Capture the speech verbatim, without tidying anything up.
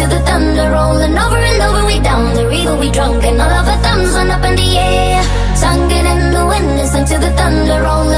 to the thunder, rolling over and over, we down the river, we drunk, and all of our thumbs went up in the air. Sung it in the wind, listen to the thunder, rolling